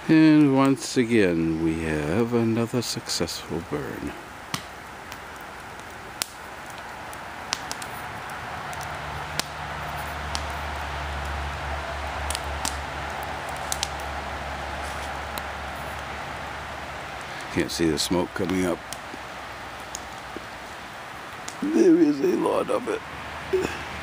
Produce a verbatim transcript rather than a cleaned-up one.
And once again, we have another successful burn. Can't see the smoke coming up. There is a lot of it.